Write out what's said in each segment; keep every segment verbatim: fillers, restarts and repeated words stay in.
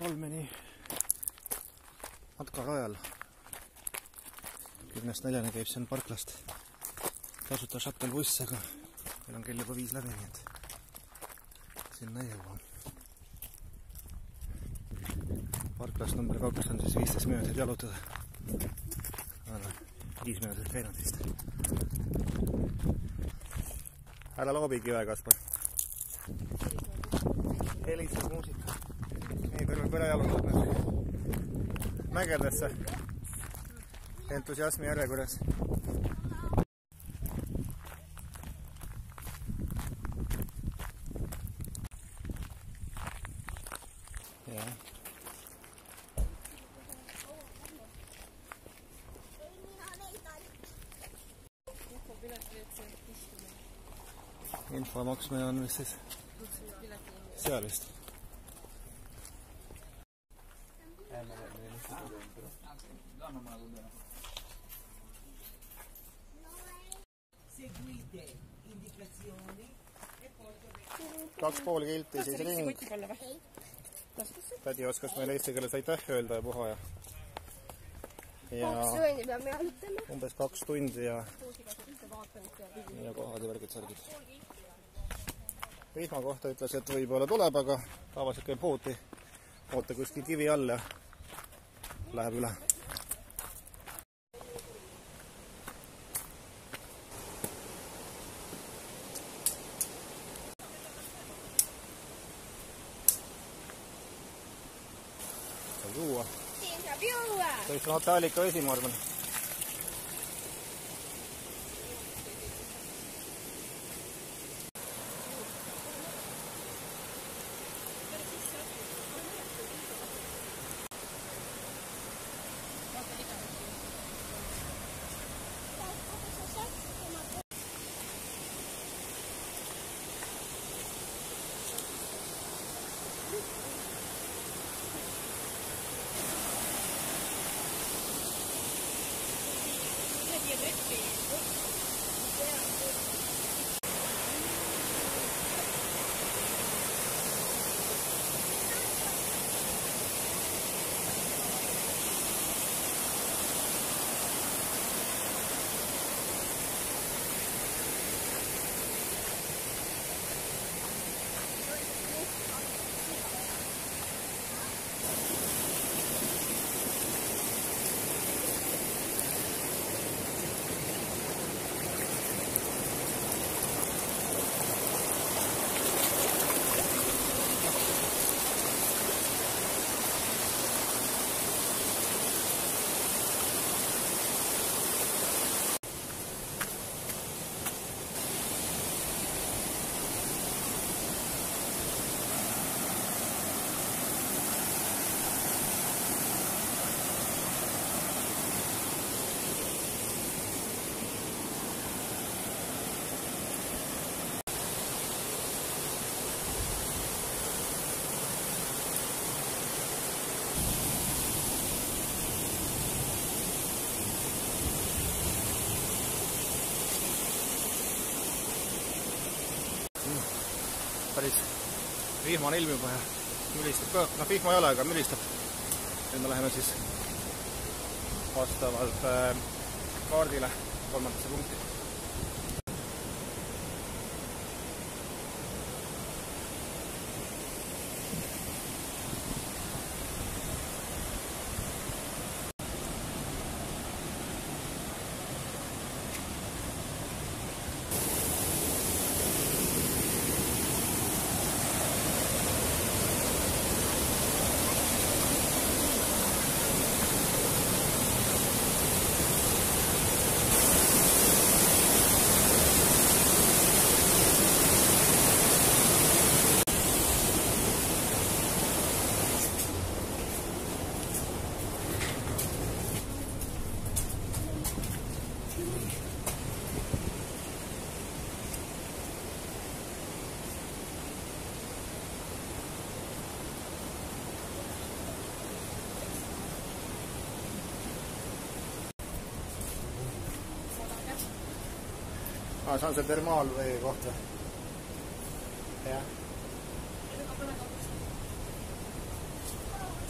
Tolmini matkarajal. kümnest neljani käib siin parklast tasuta shuttle-buss, aga meil on kell juba viis läbi, nii et sinna ei jõua. Parklast number kaks on siis viisteist minutit jalutada. Olen viis minutit käinud vist. Ära loobi kive, Kaspar. Helistab muusika. Nii kõrval põle jalutad nüüd mägedesse entusiasmi järjekorras. Ja. Info maksmine on vist siis seal vist. Kaks pool kilti, siis ring. Tädi oskas meil eesti keeles aitäh öelda ja puha ja ja umbes kaks tundi ja ja kohad ja värgid särgid. Vihma kohta ütles, et võib-olla tuleb, aga tavaliselt käib hooti, hoota kuskil kivi all ja läheb üle. Saab juua. Siin saab juua. Kõik on otaalika vesi, ma arvan. Päris vihmane ilm juba ja mülistab ka, noh vihma ei ole, aga mülistab. Nüüd me läheme siis vastavalt kaardile kolmandasse punkti. Ah, see on see termaalvee koht või? Jah.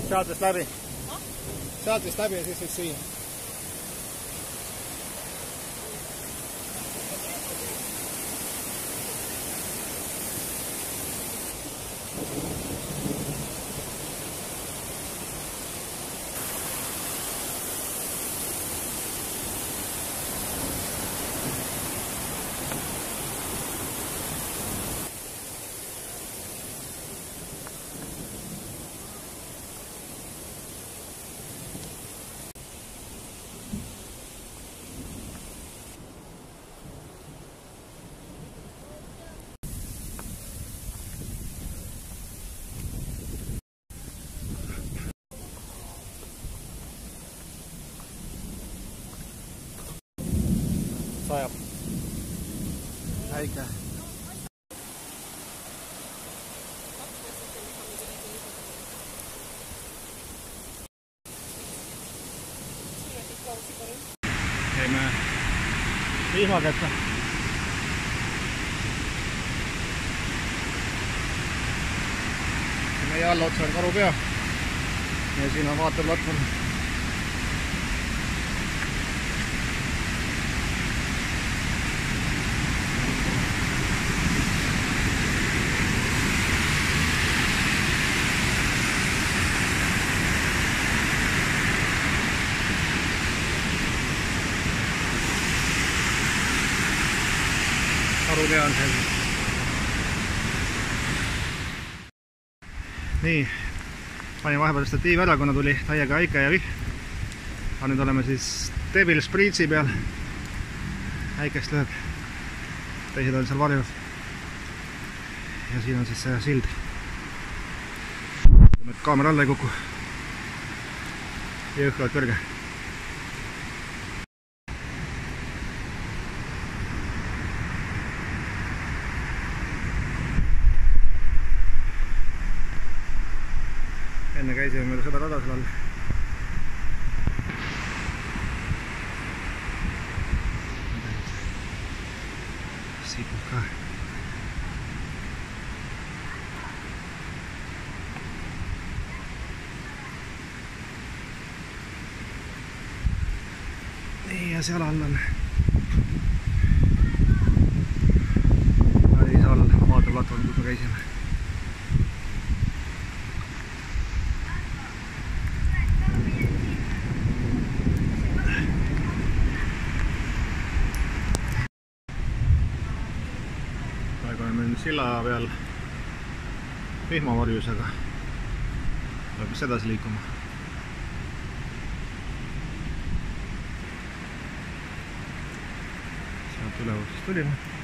sealt vist läbi. Sealt vist läbi ja siis vist siia. Sajab. Äike. Käime vihmakätte. Meie all otsa on karupea ja siin on vaateplatvorm. Karupea on seal. Nii, panin vahepeal statiivi ära, kuna tuli täiega äike ja vihm. Aga nüüd oleme siis Devil Spriitsi peal. Äikest lööb. Teised on seal varjus. Ja siin on siis see sild. Et kaamera alla ei kuku. Ja õhkavad kõrge. Enne käisime meil seda rada seal all. Siit ka. Nii, ja seal all on päris all vaateplatvorm, kus me käisime. Oleme nüüd silla peal vihmavarjus, aga tuleb vist edasi liikuma. Sealt üleval siis tulime.